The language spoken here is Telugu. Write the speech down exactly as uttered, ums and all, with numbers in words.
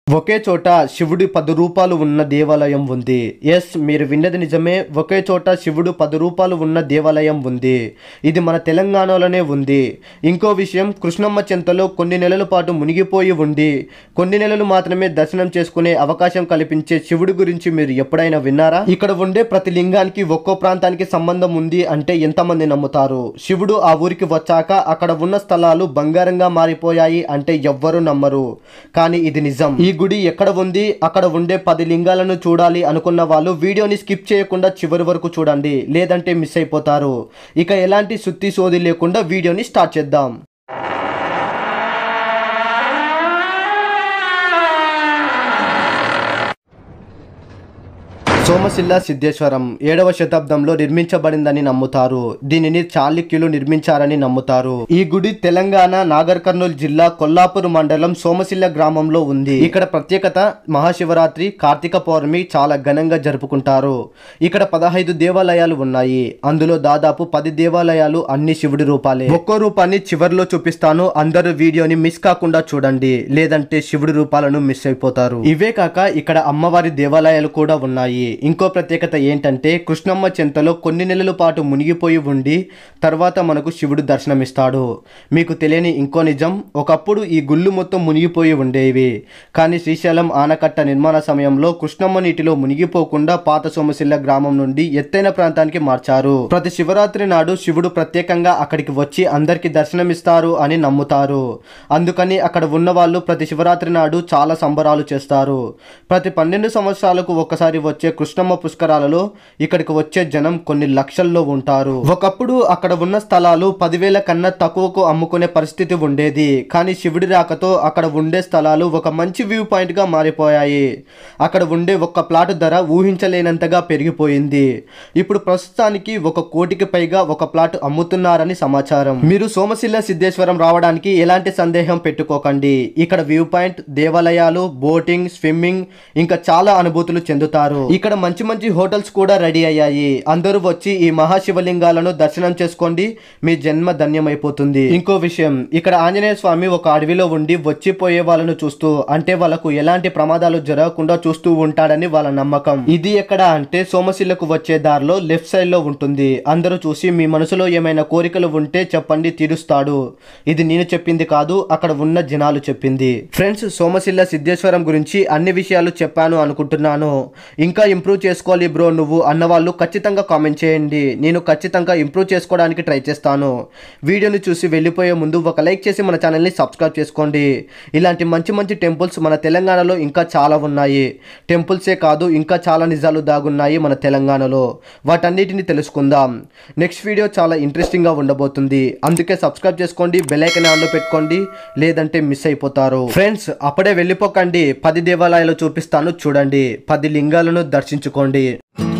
ఒకే చోట శివుడి పది రూపాలు ఉన్న దేవాలయం ఉంది. ఎస్, మీరు విన్నది నిజమే. ఒకే చోట శివుడు పది రూపాలు ఉన్న దేవాలయం ఉంది. ఇది మన తెలంగాణలోనే ఉంది. ఇంకో విషయం, కృష్ణమ్మ చెంతలో కొన్ని నెలల పాటు మునిగిపోయి ఉండి కొన్ని నెలలు మాత్రమే దర్శనం చేసుకునే అవకాశం కల్పించే శివుడి గురించి మీరు ఎప్పుడైనా విన్నారా? ఇక్కడ ఉండే ప్రతి లింగానికి ఒక్కో ప్రాంతానికి సంబంధం ఉంది అంటే ఎంతమంది నమ్ముతారు? శివుడు ఆ ఊరికి వచ్చాక అక్కడ ఉన్న స్థలాలు బంగారంగా మారిపోయాయి అంటే ఎవ్వరూ నమ్మరు. కానీ ఇది నిజం. ఈ గుడి ఎక్కడ ఉంది, అక్కడ ఉండే పది లింగాలను చూడాలి అనుకున్న వాళ్ళు వీడియోని స్కిప్ చేయకుండా చివరి వరకు చూడండి, లేదంటే మిస్ అయిపోతారు. ఇక ఎలాంటి సుత్తి సోది లేకుండా వీడియోని స్టార్ట్ చేద్దాం. సోమశిల సిద్ధేశ్వరం ఏడవ శతాబ్దంలో నిర్మించబడిందని నమ్ముతారు. దీనిని చాళుక్యులు నిర్మించారని నమ్ముతారు. ఈ గుడి తెలంగాణ నాగర్ కర్నూలు జిల్లా కొల్లాపూర్ మండలం సోమశిల గ్రామంలో ఉంది. ఇక్కడ ప్రత్యేకత మహాశివరాత్రి, కార్తీక పౌర్ణమి చాలా ఘనంగా జరుపుకుంటారు. ఇక్కడ పదహైదు దేవాలయాలు ఉన్నాయి. అందులో దాదాపు పది దేవాలయాలు అన్ని శివుడి రూపాలే. ఒక్కో రూపాన్ని చివరిలో చూపిస్తాను, అందరూ వీడియోని మిస్ కాకుండా చూడండి, లేదంటే శివుడి రూపాలను మిస్ అయిపోతారు. ఇవే కాక ఇక్కడ అమ్మవారి దేవాలయాలు కూడా ఉన్నాయి. ఇంకో ప్రత్యేకత ఏంటంటే కృష్ణమ్మ చెంతలో కొన్ని నెలల పాటు మునిగిపోయి ఉండి తర్వాత మనకు శివుడు దర్శనమిస్తాడు. మీకు తెలియని ఇంకో నిజం, ఒకప్పుడు ఈ గుళ్ళు మొత్తం మునిగిపోయి ఉండేవి. కానీ శ్రీశైలం ఆనకట్ట నిర్మాణ సమయంలో కృష్ణమ్మ నీటిలో మునిగిపోకుండా పాత సోమశిల గ్రామం నుండి ఎత్తైన ప్రాంతానికి మార్చారు. ప్రతి శివరాత్రి నాడు శివుడు ప్రత్యేకంగా అక్కడికి వచ్చి అందరికి దర్శనమిస్తారు అని నమ్ముతారు. అందుకని అక్కడ ఉన్న వాళ్ళు ప్రతి శివరాత్రి నాడు చాలా సంబరాలు చేస్తారు. ప్రతి పన్నెండు సంవత్సరాలకు ఒకసారి వచ్చే కృష్ణమ్మ పుష్కరాలలో ఇక్కడికి వచ్చే జనం కొన్ని లక్షల్లో ఉంటారు. ఒకప్పుడు అక్కడ ఉన్న స్థలాలు పదివేల కన్నా తక్కువకు అమ్ముకునే పరిస్థితి ఉండేది. కానీ శివుడి రాకతో అక్కడ ఉండే స్థలాలు ఒక మంచి వ్యూ పాయింట్ గా మారిపోయాయి. అక్కడ ఉండే ఒక్క ప్లాట్ ధర ఊహించలేనంతగా పెరిగిపోయింది. ఇప్పుడు ప్రస్తుతానికి ఒక కోటికి పైగా ఒక ప్లాట్ అమ్ముతున్నారని సమాచారం. మీరు సోమశిల సిద్ధేశ్వరం రావడానికి ఎలాంటి సందేహం పెట్టుకోకండి. ఇక్కడ వ్యూ పాయింట్, దేవాలయాలు, బోటింగ్, స్విమ్మింగ్ ఇంకా చాలా అనుభూతులు చెందుతారు. ఇక్కడ మంచి మంచి హోటల్స్ కూడా రెడీ అయ్యాయి. అందరూ వచ్చి ఈ మహాశివలింగాలను దర్శనం చేసుకోండి, మీ జన్మ ధన్యమైపోతుంది. ఇంకో విషయం, ఇక్కడ ఆంజనేయ స్వామి ఒక అడవిలో ఉండి వచ్చిపోయే వాళ్ళను చూస్తూ, అంటే వాళ్ళకు ఎలాంటి ప్రమాదాలు జరగకుండా చూస్తూ ఉంటాడని వాళ్ళ నమ్మకం. ఇది ఎక్కడ అంటే సోమశిలకు వచ్చే దారిలో లెఫ్ట్ సైడ్ లో ఉంటుంది. అందరూ చూసి మీ మనసులో ఏమైనా కోరికలు ఉంటే చెప్పండి, తీరుస్తాడు. ఇది నేను చెప్పింది కాదు, అక్కడ ఉన్న జనాలు చెప్పింది. ఫ్రెండ్స్, సోమశిల సిద్ధేశ్వరం గురించి అన్ని విషయాలు చెప్పాను అనుకుంటున్నాను. ఇంకా ఇంప్రూవ్ చేసుకోవాలి బ్రో నువ్వు అన్నవాళ్ళు ఖచ్చితంగా కామెంట్ చేయండి. నేను ఖచ్చితంగా ఇంప్రూవ్ చేసుకోవడానికి ట్రై చేస్తాను. వీడియోని చూసి వెళ్ళిపోయే ముందు ఒక లైక్ చేసి మన ఛానల్ని సబ్స్క్రైబ్ చేసుకోండి. ఇలాంటి మంచి మంచి టెంపుల్స్ మన తెలంగాణలో ఇంకా చాలా ఉన్నాయి. టెంపుల్సే కాదు, ఇంకా చాలా నిజాలు దాగున్నాయి మన తెలంగాణలో. వాటన్నిటిని తెలుసుకుందాం. నెక్స్ట్ వీడియో చాలా ఇంట్రెస్టింగ్గా ఉండబోతుంది. అందుకే సబ్స్క్రైబ్ చేసుకోండి, బెల్ ఐకాన్ ఆన్లో పెట్టుకోండి, లేదంటే మిస్ అయిపోతారు. ఫ్రెండ్స్, అప్పుడే వెళ్ళిపోకండి. పది దేవాలయాలు చూపిస్తాను చూడండి. పది లింగాలను దర్శించుకోండి.